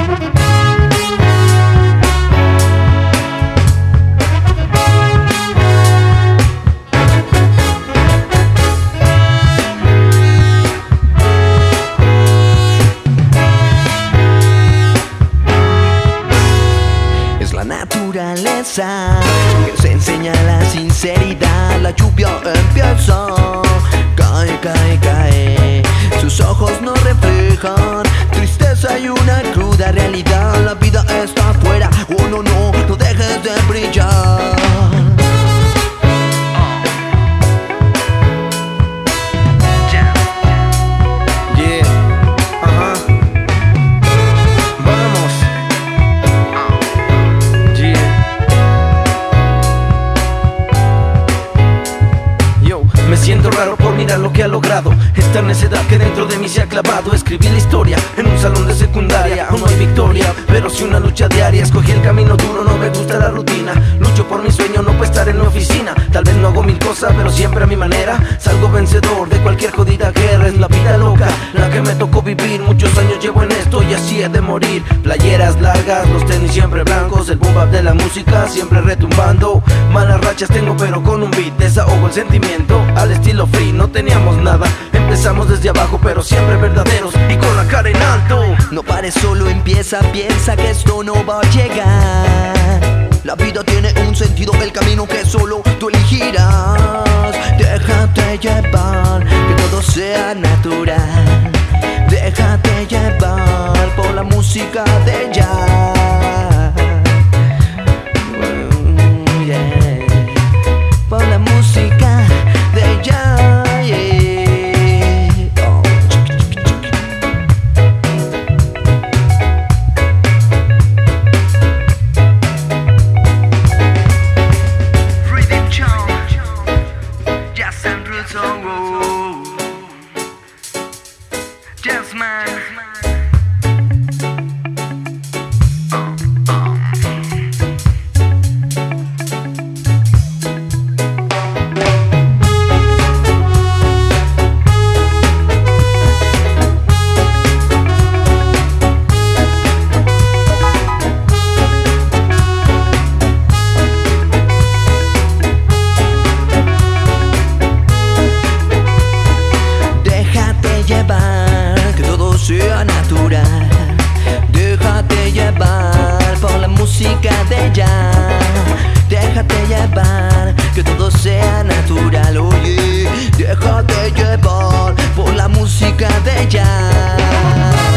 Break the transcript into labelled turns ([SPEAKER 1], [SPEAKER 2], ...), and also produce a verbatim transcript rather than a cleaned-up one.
[SPEAKER 1] naturaleza que se enseña la sinceridad. La lluvia empieza, cae, cae, cae. Sus ojos no reflejan tristeza y una cruda realidad. La vida está afuera, oh no, no, no dejes de brillar.
[SPEAKER 2] Siento raro por mirar lo que ha logrado. Esta necedad que dentro de mí se ha clavado. Escribí la historia en un salón de secundaria. Aún no hay victoria, pero sí una lucha diaria. Escogí el camino duro, no me gusta la rutina. Lucho por mi sueño, no puedo estar en la oficina. Tal vez no hago mil cosas, pero siempre a mi manera. Salgo vencedor de cualquier jodida guerra. Es la vida loca, la que me tocó vivir. Muchos años llevo en esto y así he de morir. Playeras largas, los tenis siempre blancos. El boom bap de la música siempre retumbando. Malas rachas tengo pero con un beat desahogo el sentimiento. Al estilo free, no teníamos nada. Empezamos desde abajo pero siempre verdaderos y con la cara en alto.
[SPEAKER 1] No pares, solo empieza, piensa que esto no va a llegar. La vida tiene un sentido, el camino que solo tú elegirás. Déjate llevar, que todo sea natural. Déjate llevar por la música de jazz. Mm, yeah. Por la música de jazz, yeah. Oh. Rhythm Show, Jazz and Roots on road. Jazz man. Que todo sea natural. Déjate llevar por la música de jazz. Déjate llevar, que todo sea natural. Oye, déjate llevar por la música de jazz.